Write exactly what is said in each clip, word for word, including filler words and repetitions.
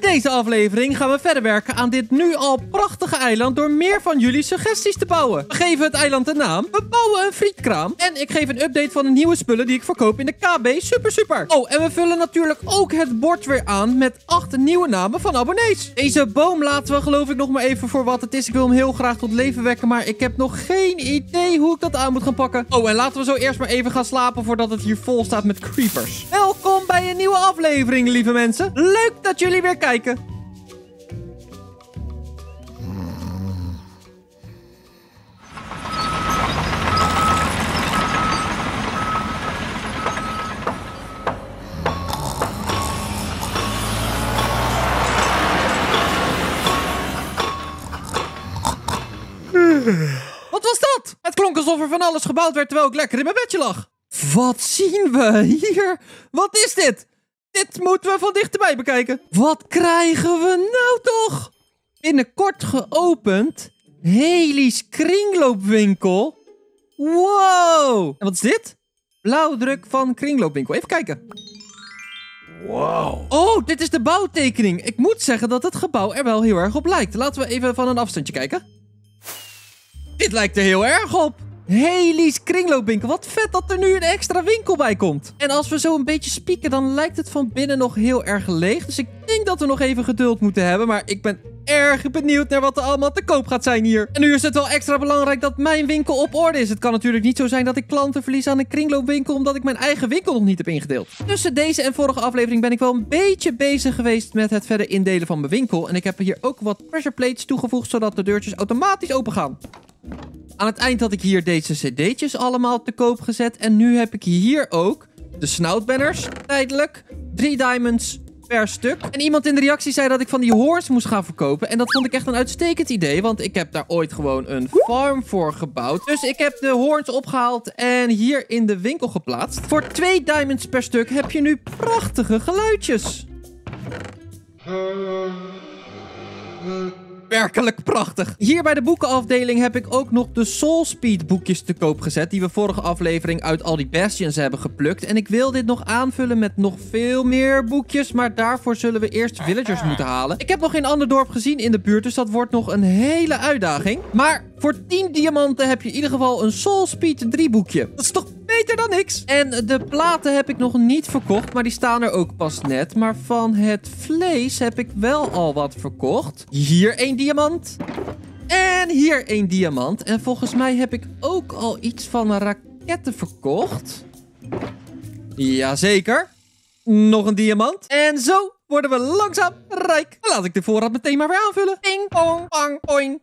deze aflevering gaan we verder werken aan dit nu al prachtige eiland door meer van jullie suggesties te bouwen. We geven het eiland een naam, we bouwen een frietkraam en ik geef een update van de nieuwe spullen die ik verkoop in de K B Super Super. Oh, en we vullen natuurlijk ook het bord weer aan met acht nieuwe namen van abonnees. Deze boom laten we geloof ik nog maar even voor wat het is. Ik wil hem heel graag tot leven wekken, maar ik heb nog geen idee hoe ik dat aan moet gaan pakken. Oh, en laten we zo eerst maar even gaan slapen voordat het hier vol staat met creepers. Welkom bij een nieuwe aflevering, lieve mensen. Leuk dat jullie weer kijken. Wat was dat? Het klonk alsof er van alles gebouwd werd terwijl ik lekker in mijn bedje lag. Wat zien we hier? Wat is dit? Dit moeten we van dichterbij bekijken. Wat krijgen we nou toch? Binnenkort geopend. Haley's kringloopwinkel. Wow. En wat is dit? Blauwdruk van kringloopwinkel. Even kijken. Wow. Oh, dit is de bouwtekening. Ik moet zeggen dat het gebouw er wel heel erg op lijkt. Laten we even van een afstandje kijken. Dit lijkt er heel erg op. Haley's kringloopwinkel. Wat vet dat er nu een extra winkel bij komt. En als we zo een beetje spieken, dan lijkt het van binnen nog heel erg leeg. Dus ik denk dat we nog even geduld moeten hebben. Maar ik ben erg benieuwd naar wat er allemaal te koop gaat zijn hier. En nu is het wel extra belangrijk dat mijn winkel op orde is. Het kan natuurlijk niet zo zijn dat ik klanten verlies aan een kringloopwinkel omdat ik mijn eigen winkel nog niet heb ingedeeld. Tussen deze en vorige aflevering ben ik wel een beetje bezig geweest met het verder indelen van mijn winkel. En ik heb hier ook wat pressure plates toegevoegd zodat de deurtjes automatisch open gaan. Aan het eind had ik hier deze cd'tjes allemaal te koop gezet. En nu heb ik hier ook de snoutbanners, tijdelijk. Drie diamonds per stuk. En iemand in de reactie zei dat ik van die hoorns moest gaan verkopen. En dat vond ik echt een uitstekend idee. Want ik heb daar ooit gewoon een farm voor gebouwd. Dus ik heb de hoorns opgehaald en hier in de winkel geplaatst. Voor twee diamonds per stuk heb je nu prachtige geluidjes. Werkelijk prachtig. Hier bij de boekenafdeling heb ik ook nog de Soul Speed boekjes te koop gezet. Die we vorige aflevering uit al die bastions hebben geplukt. En ik wil dit nog aanvullen met nog veel meer boekjes. Maar daarvoor zullen we eerst villagers moeten halen. Ik heb nog geen ander dorp gezien in de buurt. Dus dat wordt nog een hele uitdaging. Maar voor tien diamanten heb je in ieder geval een Soul Speed drie boekje. Dat is toch beter dan niks? En de platen heb ik nog niet verkocht. Maar die staan er ook pas net. Maar van het vlees heb ik wel al wat verkocht. Hier één diamant. En hier één diamant. En volgens mij heb ik ook al iets van raketten verkocht. Jazeker. Nog een diamant. En zo worden we langzaam rijk. Laat ik de voorraad meteen maar weer aanvullen. Ping, pong, pang, poing.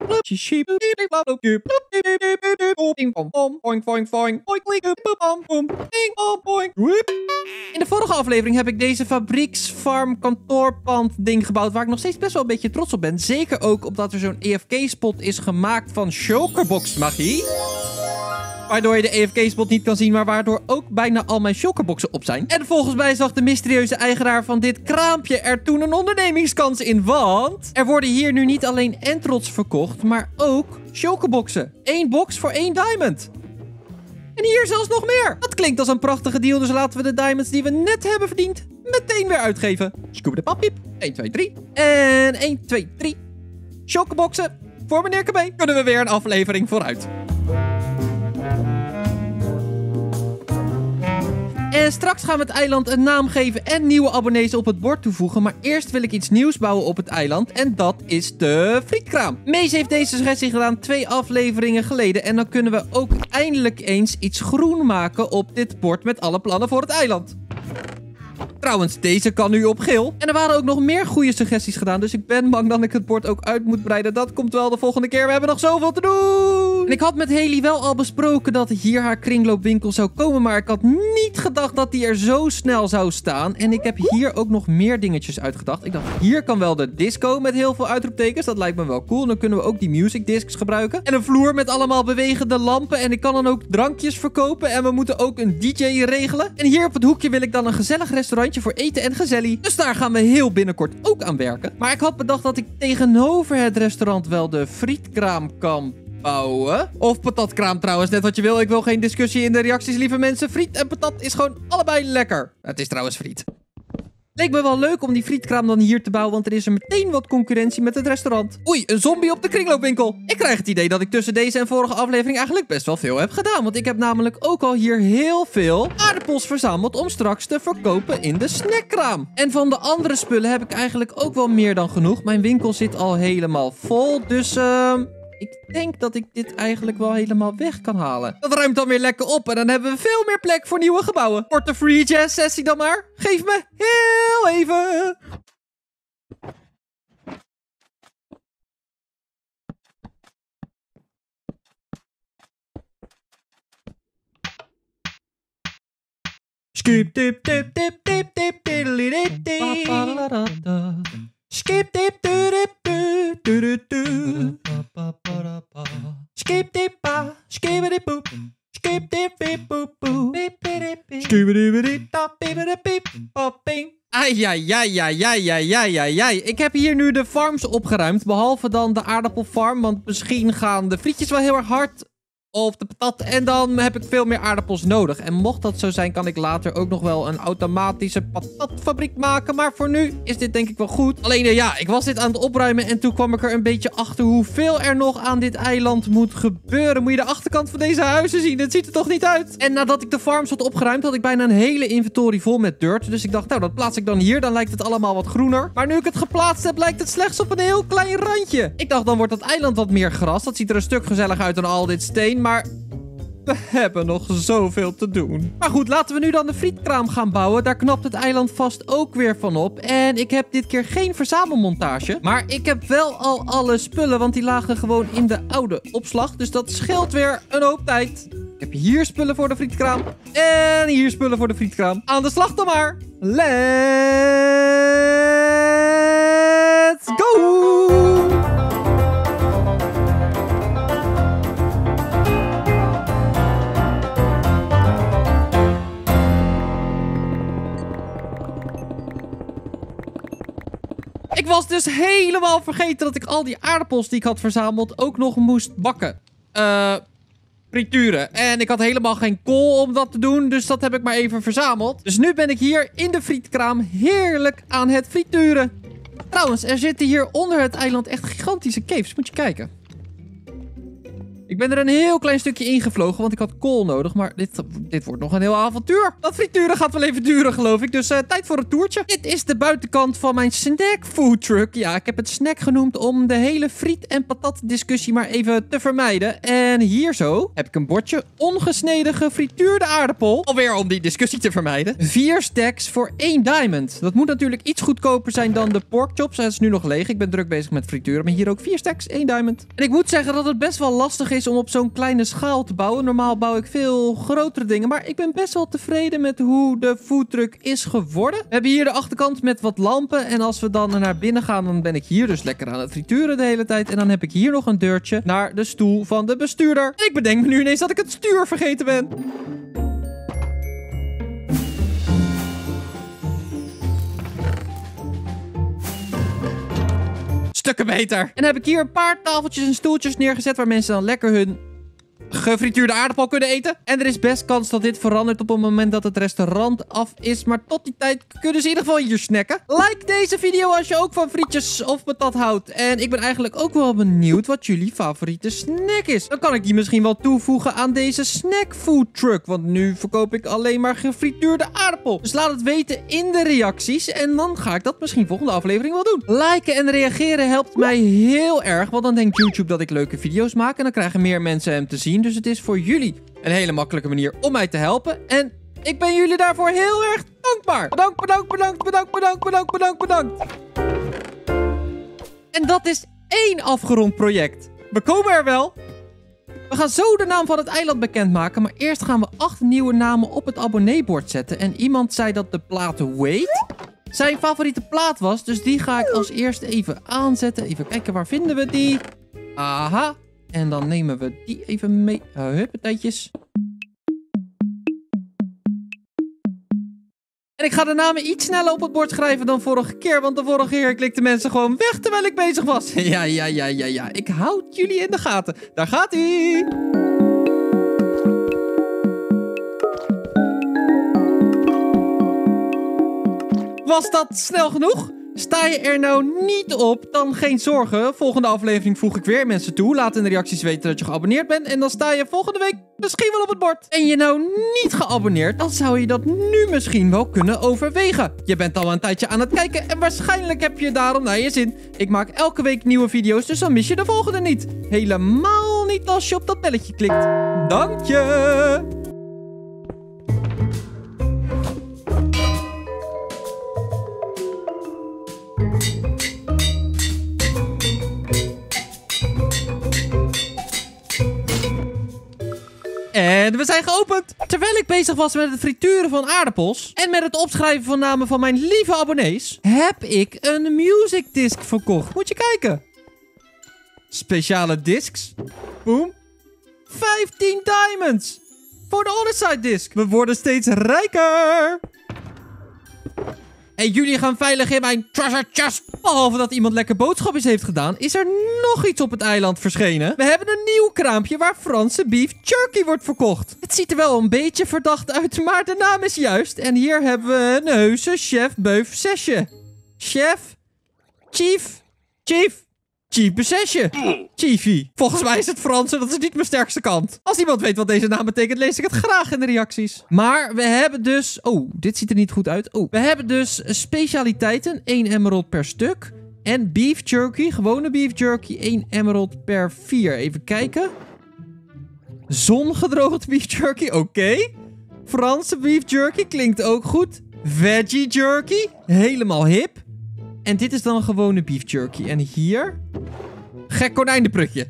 In de vorige aflevering heb ik deze fabrieksfarm kantoorpand ding gebouwd waar ik nog steeds best wel een beetje trots op ben. Zeker ook omdat er zo'n E F K-spot is gemaakt van shulkerbox magie. Waardoor je de E F K-spot niet kan zien, maar waardoor ook bijna al mijn shulkerboxen op zijn. En volgens mij zag de mysterieuze eigenaar van dit kraampje er toen een ondernemingskans in, want er worden hier nu niet alleen entrots verkocht, maar ook shulkerboxen. Eén box voor één diamond. En hier zelfs nog meer. Dat klinkt als een prachtige deal, dus laten we de diamonds die we net hebben verdiend meteen weer uitgeven. Scoop de pappiep. één, twee, drie. En één, twee, drie. Shulkerboxen voor meneer K B. Kunnen we weer een aflevering vooruit. En straks gaan we het eiland een naam geven en nieuwe abonnees op het bord toevoegen. Maar eerst wil ik iets nieuws bouwen op het eiland. En dat is de frietkraam. Mees heeft deze suggestie gedaan twee afleveringen geleden. En dan kunnen we ook eindelijk eens iets groen maken op dit bord met alle plannen voor het eiland. Trouwens, deze kan nu op geel. En er waren ook nog meer goede suggesties gedaan. Dus ik ben bang dat ik het bord ook uit moet breiden. Dat komt wel de volgende keer. We hebben nog zoveel te doen. En ik had met Haley wel al besproken dat hier haar kringloopwinkel zou komen. Maar ik had niet gedacht dat die er zo snel zou staan. En ik heb hier ook nog meer dingetjes uitgedacht. Ik dacht, hier kan wel de disco met heel veel uitroeptekens. Dat lijkt me wel cool. Dan kunnen we ook die music discs gebruiken. En een vloer met allemaal bewegende lampen. En ik kan dan ook drankjes verkopen. En we moeten ook een D J regelen. En hier op het hoekje wil ik dan een gezellig restaurantje voor eten en gezellig. Dus daar gaan we heel binnenkort ook aan werken. Maar ik had bedacht dat ik tegenover het restaurant wel de frietkraam kan bouwen. Of patatkraam trouwens, net wat je wil. Ik wil geen discussie in de reacties, lieve mensen. Friet en patat is gewoon allebei lekker. Het is trouwens friet. Leek me wel leuk om die frietkraam dan hier te bouwen, want er is er meteen wat concurrentie met het restaurant. Oei, een zombie op de kringloopwinkel. Ik krijg het idee dat ik tussen deze en vorige aflevering eigenlijk best wel veel heb gedaan. Want ik heb namelijk ook al hier heel veel aardappels verzameld om straks te verkopen in de snackkraam. En van de andere spullen heb ik eigenlijk ook wel meer dan genoeg. Mijn winkel zit al helemaal vol, dus uh, ik denk dat ik dit eigenlijk wel helemaal weg kan halen. Dat ruimt dan weer lekker op en dan hebben we veel meer plek voor nieuwe gebouwen. Korte free jazz sessie dan maar. Geef me heel even. Skip dip dip dip dip dip diddly dip dip. Skip dip dip dip dip dip. Skip dip pa, skip dip boop. Skip dip dip boop boop. Skip dip dip tap dip dip popping. Ai, ai, ai, ai, ai, ai, ai, ai, ai. Ik heb hier nu de farms opgeruimd, behalve dan de aardappelfarm, want misschien gaan de frietjes wel heel erg hard. Of de patat. En dan heb ik veel meer aardappels nodig. En mocht dat zo zijn, kan ik later ook nog wel een automatische patatfabriek maken. Maar voor nu is dit denk ik wel goed. Alleen uh, ja, ik was dit aan het opruimen. En toen kwam ik er een beetje achter hoeveel er nog aan dit eiland moet gebeuren. Moet je de achterkant van deze huizen zien. Het ziet er toch niet uit. En nadat ik de farms had opgeruimd, had ik bijna een hele inventory vol met dirt. Dus ik dacht, nou dat plaats ik dan hier. Dan lijkt het allemaal wat groener. Maar nu ik het geplaatst heb, lijkt het slechts op een heel klein randje. Ik dacht, dan wordt dat eiland wat meer gras. Dat ziet er een stuk gezellig uit dan al dit steen. Maar we hebben nog zoveel te doen. Maar goed, laten we nu dan de frietkraam gaan bouwen. Daar knapt het eiland vast ook weer van op. En ik heb dit keer geen verzamelmontage. Maar ik heb wel al alle spullen, want die lagen gewoon in de oude opslag. Dus dat scheelt weer een hoop tijd. Ik heb hier spullen voor de frietkraam. En hier spullen voor de frietkraam. Aan de slag dan maar. Let's go! Ik was dus helemaal vergeten dat ik al die aardappels die ik had verzameld ook nog moest bakken. Eh, frituren. En ik had helemaal geen kool om dat te doen, dus dat heb ik maar even verzameld. Dus nu ben ik hier in de frietkraam heerlijk aan het frituren. Trouwens, er zitten hier onder het eiland echt gigantische caves. Moet je kijken. Ik ben er een heel klein stukje ingevlogen, want ik had kool nodig. Maar dit, dit wordt nog een heel avontuur. Dat frituren gaat wel even duren, geloof ik. Dus uh, tijd voor een toertje. Dit is de buitenkant van mijn snack food truck. Ja, ik heb het snack genoemd om de hele friet- en patat discussie maar even te vermijden. En hier zo heb ik een bordje ongesneden gefrituurde aardappel. Alweer om die discussie te vermijden. Vier stacks voor één diamond. Dat moet natuurlijk iets goedkoper zijn dan de pork chops. Het is nu nog leeg. Ik ben druk bezig met frituren. Maar hier ook vier stacks, één diamond. En ik moet zeggen dat het best wel lastig is om op zo'n kleine schaal te bouwen. Normaal bouw ik veel grotere dingen, maar ik ben best wel tevreden met hoe de foodtruck is geworden. We hebben hier de achterkant met wat lampen en als we dan naar binnen gaan, dan ben ik hier dus lekker aan het frituren de hele tijd. En dan heb ik hier nog een deurtje naar de stoel van de bestuurder. En ik bedenk me nu ineens dat ik het stuur vergeten ben. Stukken beter. En dan heb ik hier een paar tafeltjes en stoeltjes neergezet waar mensen dan lekker hun gefrituurde aardappel kunnen eten. En er is best kans dat dit verandert op het moment dat het restaurant af is. Maar tot die tijd kunnen ze in ieder geval hier snacken. Like deze video als je ook van frietjes of patat houdt. En ik ben eigenlijk ook wel benieuwd wat jullie favoriete snack is. Dan kan ik die misschien wel toevoegen aan deze snack food truck. Want nu verkoop ik alleen maar gefrituurde aardappel. Dus laat het weten in de reacties. En dan ga ik dat misschien volgende aflevering wel doen. Liken en reageren helpt mij heel erg. Want dan denkt YouTube dat ik leuke video's maak. En dan krijgen meer mensen hem te zien. Dus het is voor jullie een hele makkelijke manier om mij te helpen. En ik ben jullie daarvoor heel erg dankbaar. Bedankt, bedankt, bedankt, bedankt, bedankt, bedankt, bedankt, bedankt. En dat is één afgerond project. We komen er wel. We gaan zo de naam van het eiland bekendmaken. Maar eerst gaan we acht nieuwe namen op het abonneebord zetten. En iemand zei dat de plaat Wait zijn favoriete plaat was. Dus die ga ik als eerste even aanzetten. Even kijken, waar vinden we die? Aha. En dan nemen we die even mee. Uh, Huppatijtjes. En ik ga de namen iets sneller op het bord schrijven dan vorige keer. Want de vorige keer klikten mensen gewoon weg terwijl ik bezig was. Ja, ja, ja, ja, ja. Ik houd jullie in de gaten. Daar gaat hij. Was dat snel genoeg? Sta je er nou niet op, dan geen zorgen. Volgende aflevering voeg ik weer mensen toe. Laat in de reacties weten dat je geabonneerd bent. En dan sta je volgende week misschien wel op het bord. En je nou niet geabonneerd, dan zou je dat nu misschien wel kunnen overwegen. Je bent al een tijdje aan het kijken en waarschijnlijk heb je daarom naar je zin. Ik maak elke week nieuwe video's, dus dan mis je de volgende niet. Helemaal niet als je op dat belletje klikt. Dank je! En we zijn geopend. Terwijl ik bezig was met het frituren van aardappels en met het opschrijven van namen van mijn lieve abonnees, heb ik een music disc verkocht. Moet je kijken. Speciale discs. Boom. vijftien diamonds. Voor de other side disc. We worden steeds rijker. En jullie gaan veilig in mijn treasure chest. Behalve dat iemand lekker boodschapjes heeft gedaan, is er nog iets op het eiland verschenen. We hebben een nieuw kraampje waar Franse beef jerky wordt verkocht. Het ziet er wel een beetje verdacht uit, maar de naam is juist. En hier hebben we een heuse chef beuf zesje. Chef, chief, chief, chief bezesje. Chiefy. Volgens mij is het Frans en dat is niet mijn sterkste kant. Als iemand weet wat deze naam betekent, lees ik het graag in de reacties. Maar we hebben dus... Oh, dit ziet er niet goed uit. Oh, we hebben dus specialiteiten. één emerald per stuk. En beef jerky, gewone beef jerky, één emerald per vier. Even kijken. Zongedroogd beef jerky, oké. Okay. Franse beef jerky, klinkt ook goed. Veggie jerky, helemaal hip. En dit is dan een gewone beef jerky. En hier... Gek konijnenprutje.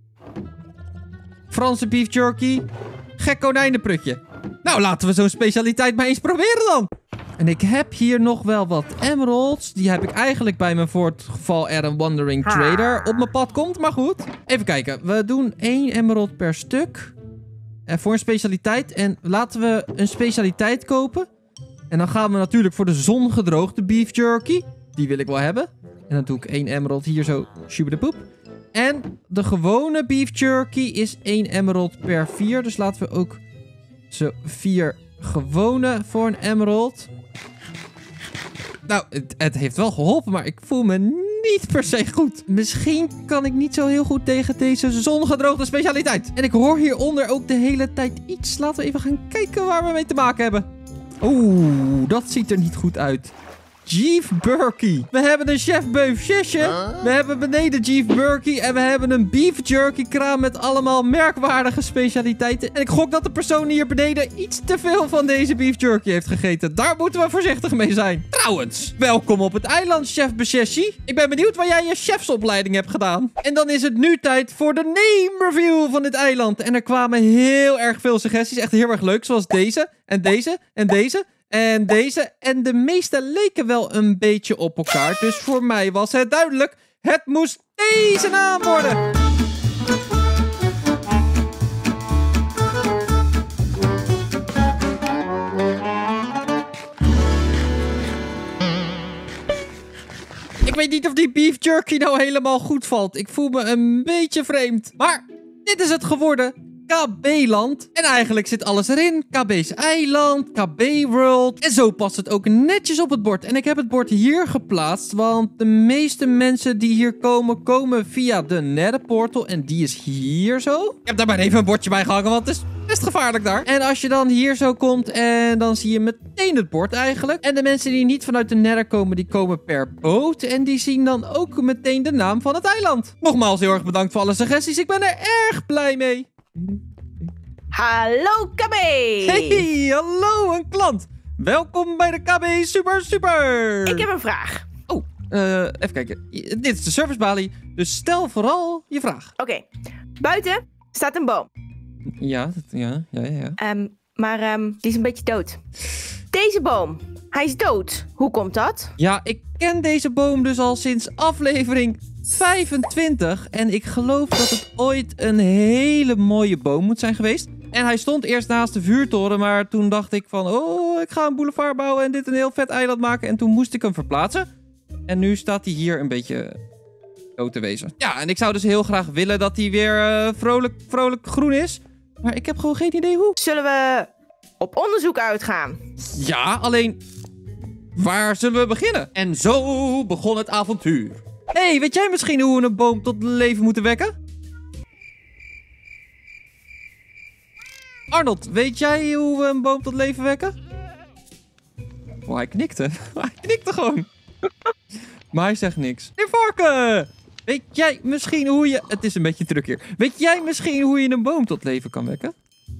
Franse beef jerky. Gek konijnenprutje. Nou, laten we zo'n specialiteit maar eens proberen dan. En ik heb hier nog wel wat emeralds. Die heb ik eigenlijk bij me voor het geval er een wandering trader op mijn pad komt. Maar goed. Even kijken. We doen één emerald per stuk. En voor een specialiteit. En laten we een specialiteit kopen. En dan gaan we natuurlijk voor de zongedroogde beef jerky. Die wil ik wel hebben. En dan doe ik één emerald hier zo. Sjoebedepoep. En de gewone beef jerky is één emerald per vier. Dus laten we ook zo vier gewone voor een emerald. Nou, het, het heeft wel geholpen, maar ik voel me niet per se goed. Misschien kan ik niet zo heel goed tegen deze zongedroogde specialiteit. En ik hoor hieronder ook de hele tijd iets. Laten we even gaan kijken waar we mee te maken hebben. Oeh, dat ziet er niet goed uit. Chief Jerky. We hebben een chef beuf zesje. Huh? We hebben beneden Chief Jerky. En we hebben een beef jerky kraam met allemaal merkwaardige specialiteiten. En ik gok dat de persoon hier beneden iets te veel van deze beef jerky heeft gegeten. Daar moeten we voorzichtig mee zijn. Trouwens, welkom op het eiland, chef Besessi. Ik ben benieuwd waar jij je chefsopleiding hebt gedaan. En dan is het nu tijd voor de name review van dit eiland. En er kwamen heel erg veel suggesties. Echt heel erg leuk. Zoals deze en deze en deze. En deze. En de meeste leken wel een beetje op elkaar. Dus voor mij was het duidelijk. Het moest deze naam worden. Ik weet niet of die beef jerky nou helemaal goed valt. Ik voel me een beetje vreemd. Maar dit is het geworden. K B-land. En eigenlijk zit alles erin. K B's eiland, K B-world. En zo past het ook netjes op het bord. En ik heb het bord hier geplaatst, want de meeste mensen die hier komen, komen via de netherportal. En die is hier zo. Ik heb daar maar even een bordje bij gehangen, want het is best gevaarlijk daar. En als je dan hier zo komt, en dan zie je meteen het bord eigenlijk. En de mensen die niet vanuit de nether komen, die komen per boot. En die zien dan ook meteen de naam van het eiland. Nogmaals heel erg bedankt voor alle suggesties. Ik ben er erg blij mee. Hallo K B! Hey, hallo een klant. Welkom bij de K B Super Super. Ik heb een vraag. Oh, uh, even kijken. Dit is de servicebalie, dus stel vooral je vraag. Oké, okay. Buiten staat een boom. Ja, dat, ja, ja, ja. ja. Um, maar um, die is een beetje dood. Deze boom, hij is dood. Hoe komt dat? Ja, ik ken deze boom dus al sinds aflevering vijfentwintig. En ik geloof dat het ooit een hele mooie boom moet zijn geweest. En hij stond eerst naast de vuurtoren, maar toen dacht ik van... Oh, ik ga een boulevard bouwen en dit een heel vet eiland maken. En toen moest ik hem verplaatsen. En nu staat hij hier een beetje dood te wezen. Ja, en ik zou dus heel graag willen dat hij weer uh, vrolijk, vrolijk groen is. Maar ik heb gewoon geen idee hoe. Zullen we op onderzoek uitgaan? Ja, alleen... waar zullen we beginnen? En zo begon het avontuur. Hé, hey, weet jij misschien hoe we een boom tot leven moeten wekken? Arnold, weet jij hoe we een boom tot leven wekken? Oh, hij knikte. Hij knikte gewoon. Maar hij zegt niks. Meneer Varken! Weet jij misschien hoe je... Het is een beetje druk hier. Weet jij misschien hoe je een boom tot leven kan wekken?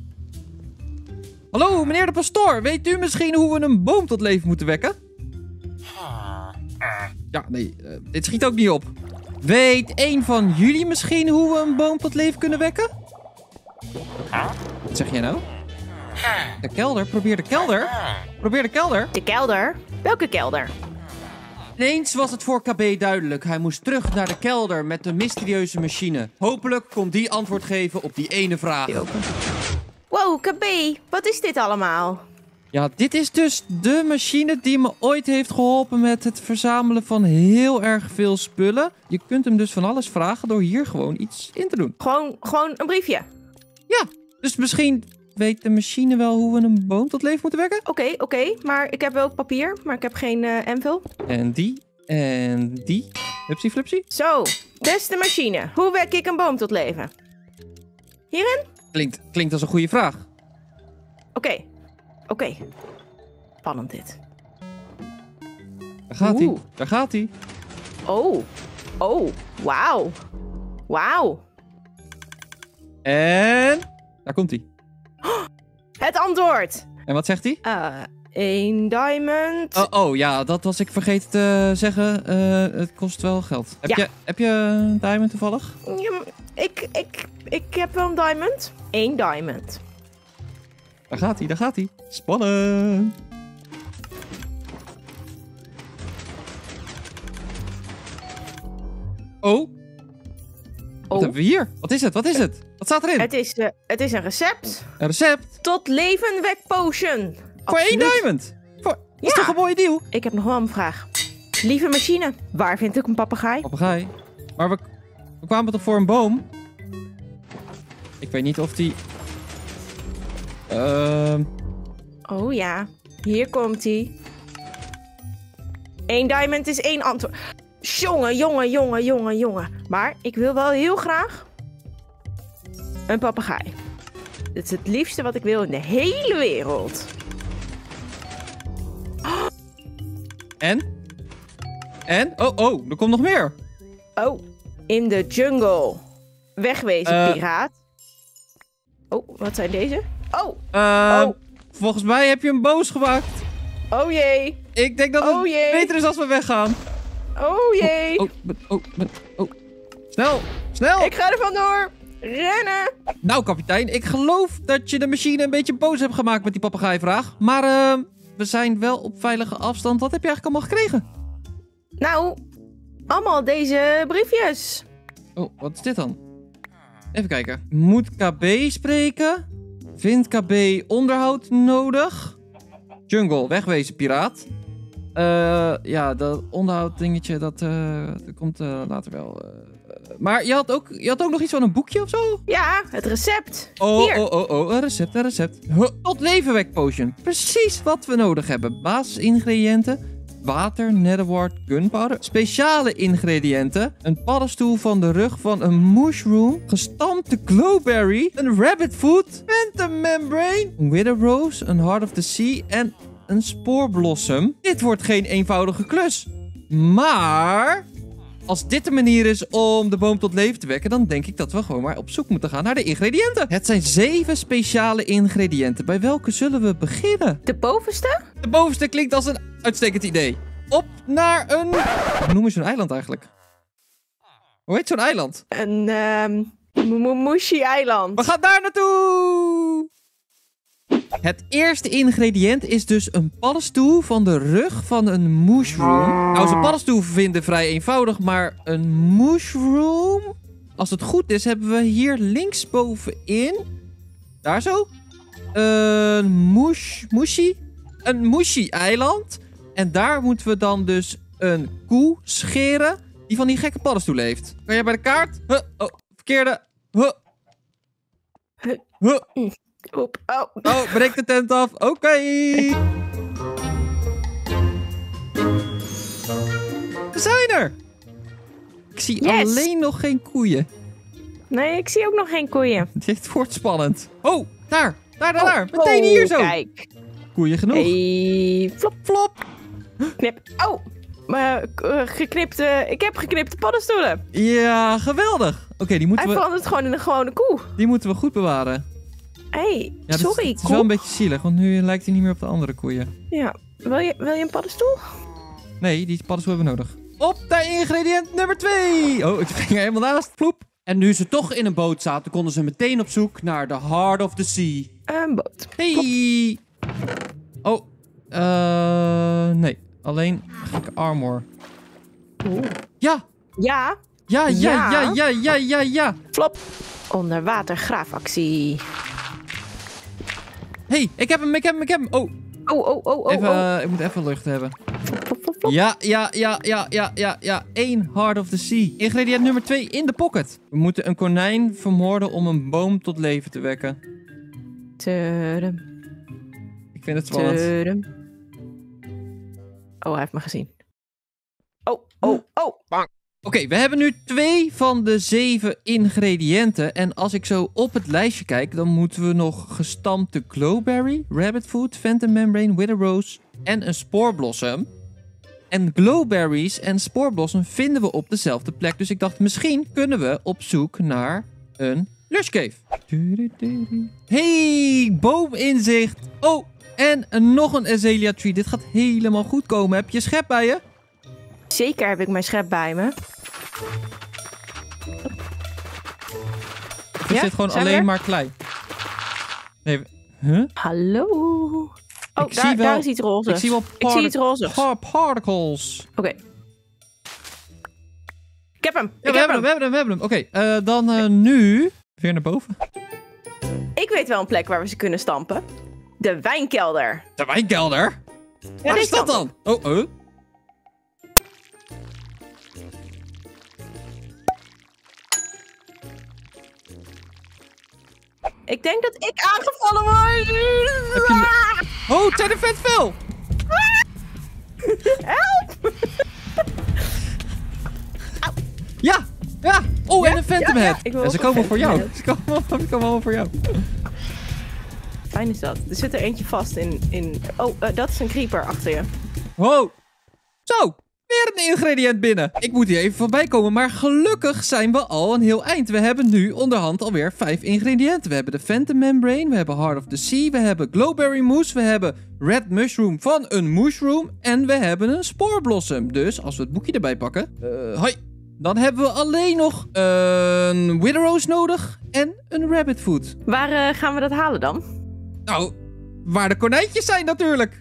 Hallo, meneer de pastoor. Weet u misschien hoe we een boom tot leven moeten wekken? Ja, nee. Uh, dit schiet ook niet op. Weet een van jullie misschien hoe we een boom tot leven kunnen wekken? Wat zeg jij nou? De kelder? Probeer de kelder. Probeer de kelder. De kelder? Welke kelder? Ineens was het voor K B duidelijk. Hij moest terug naar de kelder met de mysterieuze machine. Hopelijk kon die antwoord geven op die ene vraag. Wow, K B, wat is dit allemaal? Ja, dit is dus de machine die me ooit heeft geholpen met het verzamelen van heel erg veel spullen. Je kunt hem dus van alles vragen door hier gewoon iets in te doen. Gewoon, gewoon een briefje? Ja, dus misschien weet de machine wel hoe we een boom tot leven moeten wekken? Oké, okay, oké, okay, maar ik heb wel papier, maar ik heb geen uh, envel. En die, en die. Flipsie, flipsie. Zo, beste machine, hoe wek ik een boom tot leven? Hierin? Klinkt, klinkt als een goede vraag. Oké, okay. oké. Okay. Spannend dit. Daar gaat hij, daar gaat hij. Oh, oh, wauw. Wauw. En daar komt hij. Het antwoord. En wat zegt hij? Uh, één diamond. Oh, oh, ja, dat was ik vergeten te zeggen. Uh, het kost wel geld. Heb, ja. je, heb je een diamond toevallig? Ja, ik, ik, ik heb wel een diamond. Eén diamond. Daar gaat hij, daar gaat hij. Spannend. Oh. Wat oh. hebben we hier? Wat is het? Wat is het? Wat staat erin? Het is, uh, het is een recept. Een recept? Tot levenwek potion. Voor één diamond? Voor... Dat ja. is toch een mooie deal? Ik heb nog wel een vraag. Lieve machine, waar vind ik een papegaai? Papegaai? Maar we, we kwamen toch voor een boom? Ik weet niet of die... Uh... Oh ja, hier komt hij. Eén diamond is één antwoord. Jongen, jongen, jongen, jongen, jongen. Maar ik wil wel heel graag een papegaai. Dat is het liefste wat ik wil in de hele wereld. Oh. En? En? Oh, oh, er komt nog meer. Oh, in de jungle. Wegwezen, uh, piraat. Oh, wat zijn deze? Oh, uh, oh. Volgens mij heb je hem boos gemaakt. Oh jee. Ik denk dat het oh, jee. beter is als we weggaan. Oh jee. Oh, oh, oh, oh. Snel, snel. Ik ga er vandoor. Rennen. Nou, kapitein, ik geloof dat je de machine een beetje boos hebt gemaakt met die papegaaivraag. Maar uh, we zijn wel op veilige afstand. Wat heb je eigenlijk allemaal gekregen? Nou, allemaal deze briefjes. Oh, wat is dit dan? Even kijken. Moet K B spreken? Vindt K B onderhoud nodig? Jungle, wegwezen, piraat. Uh, ja, dat onderhoud dingetje, dat, uh, dat komt uh, later wel. Uh, maar je had, ook, je had ook nog iets van een boekje of zo? Ja, het recept. Oh, Hier. oh, oh, oh, een recept, een recept. Huh, tot levenwek potion. Precies wat we nodig hebben. Basisingrediënten. Water, netherwort, gunpowder. Speciale ingrediënten. Een paddenstoel van de rug van een mushroom. Gestampte glowberry. Een rabbit foot. Phantom membrane. Een wither rose. Een heart of the sea. En een spoorblossom. Dit wordt geen eenvoudige klus. Maar als dit de manier is om de boom tot leven te wekken, dan denk ik dat we gewoon maar op zoek moeten gaan naar de ingrediënten. Het zijn zeven speciale ingrediënten. Bij welke zullen we beginnen? De bovenste? De bovenste klinkt als een uitstekend idee. Op naar een... Hoe noem je zo'n eiland eigenlijk? Hoe heet zo'n eiland? Een um, Mushi-eiland. We gaan daar naartoe! Het eerste ingrediënt is dus een paddenstoel van de rug van een mushroom. Nou, zo'n paddenstoel vinden vrij eenvoudig, maar een mushroom... Als het goed is, hebben we hier linksbovenin... Daar zo. Een mush, mushi. Een mushi-eiland. En daar moeten we dan dus een koe scheren die van die gekke paddenstoel heeft. Kan jij bij de kaart? Huh, oh, verkeerde. Huh. Huh. Oep, oh. Oh, breek de tent af. Oké. Okay. er. Ik zie Yes. alleen nog geen koeien. Nee, ik zie ook nog geen koeien. Dit wordt spannend. Oh, daar. Daar, daar, Oh, daar. Meteen oh, hier zo. Kijk. Koeien genoeg. Hey, flop, Flop. knip. Oh, maar uh, geknipte... Ik heb geknipte paddenstoelen. Ja, geweldig. Oké, okay, die, moeten Hij we, verandert gewoon in een gewone koe. die moeten we goed bewaren. Hey, Ja, dit- sorry, Het is koe. wel een beetje zielig, want nu lijkt hij niet meer op de andere koeien. Ja, wil je, wil je een paddenstoel? Nee, die paddenstoel hebben we nodig. Op naar ingrediënt nummer twee. Oh, ik ging er helemaal naast. Ploep. En nu ze toch in een boot zaten, konden ze meteen op zoek naar the Heart of the Sea. Een boot. Hey. Oh. eh nee. Alleen gekke armor. Oeh. Ja. Ja, Ja, ja, Ja. ja, ja, ja, ja, ja. flop. Onderwatergraafactie. Hey, ik heb hem, ik heb hem, ik heb hem. Oh, Oh, oh, oh, oh, even, oh. eh, ik moet even lucht hebben. Flop, flop, flop, flop. Ja, ja, ja, ja, ja, ja, ja. Eén Heart of the Sea. Ingrediënt nummer twee in de pocket. We moeten een konijn vermoorden om een boom tot leven te wekken. Tudum, Ik vind het spannend. tudum. Oh, hij heeft me gezien. Oh, oh, oh. Bang. Oké, we hebben nu twee van de zeven ingrediënten. En als ik zo op het lijstje kijk, dan moeten we nog gestampte glowberry, rabbit food, phantom membrane, wither rose en een spoorblossom. En glowberries en spoorblossom vinden we op dezelfde plek. Dus ik dacht, misschien kunnen we op zoek naar een lush cave. Hey, boominzicht. Oh, en nog een azalea tree. Dit gaat helemaal goed komen. Heb je schep bij je? Zeker heb ik mijn schep bij me. Er Ja, zit gewoon zijn we alleen er? maar klei. Nee, we- huh? Hallo. Oh, Ik daar, zie wel- daar is iets roze. Ik zie wel Ik zie iets roze. par- particles. Oké. Ik heb hem. Ja, ik we heb hebben hem, hem. we hebben hem, we hebben hem. Oké, eh, dan eh, nu weer naar boven. Ik weet wel een plek waar we ze kunnen stampen. De wijnkelder. De wijnkelder? Ja, Waar is deze dat kant dan? op. Oh, oh. Ik denk dat ik aangevallen word. Heb je... Oh, het zijn er vet veel. Help! Ja, ja. Oh, en een phantom ja, ja. head. Ik wil Ja, ze ook een komen voor phantom jou. head. Ze komen, ze komen allemaal voor jou. Fijn is dat. Er zit er eentje vast in... in... Oh, eh, dat is een creeper achter je. Wow. Zo, weer een ingrediënt binnen. Ik moet hier even voorbij komen, maar gelukkig zijn we al een heel eind. We hebben nu onderhand alweer vijf ingrediënten. We hebben de Phantom Membrane, we hebben Heart of the Sea, we hebben Glowberry Mousse, we hebben Red Mushroom van een Mushroom en we hebben een Spoorblossom. Dus als we het boekje erbij pakken... Uh, hoi. Dan hebben we alleen nog een Wither Rose nodig en een Rabbit Food. Waar eh, gaan we dat halen dan? Nou, waar de konijntjes zijn natuurlijk.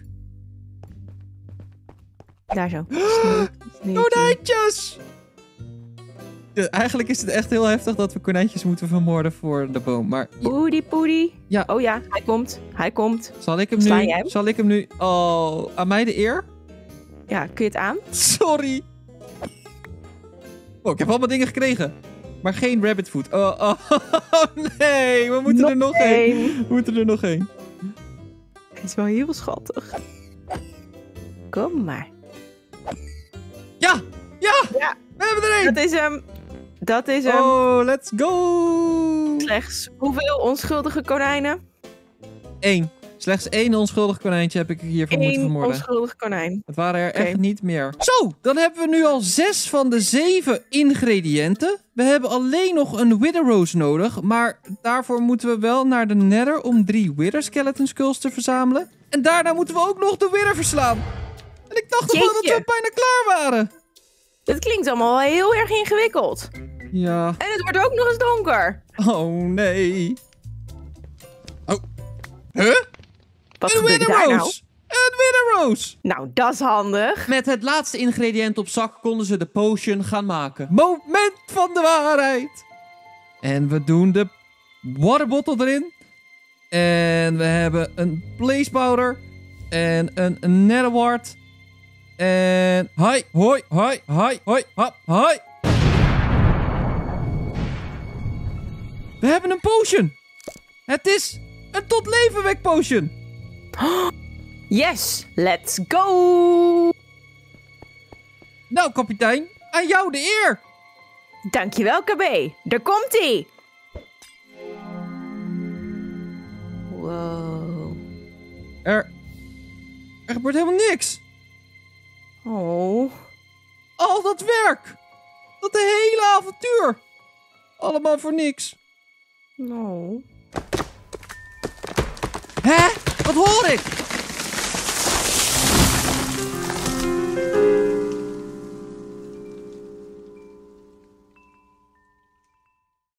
Daar zo. Sneaky, sneaky. Konijntjes! Ja, eigenlijk is het echt heel heftig dat we konijntjes moeten vermoorden voor de boom. Maar ja, Poedie, poedie. Ja. Oh ja, hij komt. Hij komt. zal ik hem Sla nu... jij hem? Zal ik hem nu... Oh, aan mij de eer? Ja, kun je het aan? Sorry. Oh, ik heb allemaal dingen gekregen. Maar geen rabbit food. Oh, oh, nee. We moeten er nog één. We moeten er nog één. Het is wel heel schattig. Kom maar. Ja! Ja! Ja. We hebben er één! Dat is hem. Dat is hem. Oh, let's go! Slechts hoeveel onschuldige konijnen? Eén. Slechts één onschuldig konijntje heb ik hiervoor moeten Eén vermoorden. onschuldig konijn. Het waren er Oké. echt niet meer. Zo, dan hebben we nu al zes van de zeven ingrediënten. We hebben alleen nog een Wither Rose nodig. Maar daarvoor moeten we wel naar de Nether om drie Wither Skeleton Skulls te verzamelen. En daarna moeten we ook nog de Wither verslaan. En ik dacht toch wel dat Jeetje. we bijna klaar waren. Het klinkt allemaal wel heel erg ingewikkeld. Ja. En het wordt ook nog eens donker. Oh nee. Oh. Huh? Wat Een gebeurt Wither daar nou? Rose. Een Wither Rose. Nou, dat is handig. Met het laatste ingrediënt op zak konden ze de potion gaan maken. Moment van de waarheid. En we doen de waterbottle erin. En we hebben een place powder. En een, een netherwart. En hi, hoi, hoi, hoi, hoi, hop, hoi. We hebben een potion. Het is een tot leven wek potion. Yes, let's go. Nou, kapitein. Aan jou de eer. Dankjewel, K B. Daar komt-ie. Wow. Er... Er gebeurt helemaal niks. Oh. Al dat werk. Dat hele avontuur. Allemaal voor niks. No. Hè? Wat hoor ik?